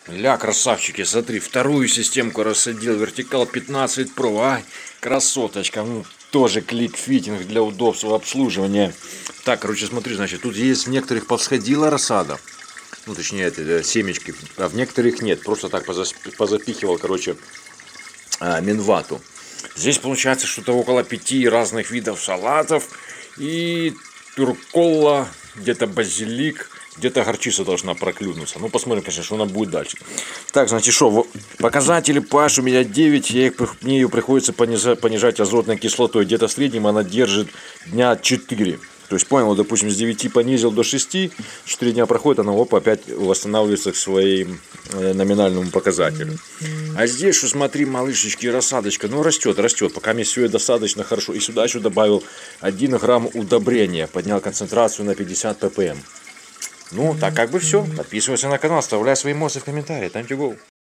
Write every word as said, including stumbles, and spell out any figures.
Ля, красавчики, смотри, вторую системку рассадил, вертикал пятнадцать про, ай, красоточка, ну, тоже клик-фитинг для удобства обслуживания. Так, короче, смотри, значит, тут есть в некоторых повсходила рассада, ну, точнее, это семечки, а в некоторых нет, просто так позапихивал, короче, минвату. Здесь получается что-то около пяти разных видов салатов и турколла, где-то базилик, где-то горчица должна проклюнуться. Ну, посмотрим, конечно, что она будет дальше. Так, значит, что, показатели pH у меня девять, я их, мне ее приходится понижать, понижать азотной кислотой. Где-то в среднем она держит дня четыре. То есть, понял, вот, допустим, с девяти понизил до шести, четыре дня проходит, она оп, опять восстанавливается к своему э, номинальному показателю. А здесь, что смотри, малышечки, рассадочка, ну растет, растет, пока мне все достаточно хорошо. И сюда еще добавил один грамм удобрения, поднял концентрацию на пятьдесят пэ пэ эм. Ну, так как бы все. Подписывайся на канал, оставляй свои эмоции в комментариях. Time to go.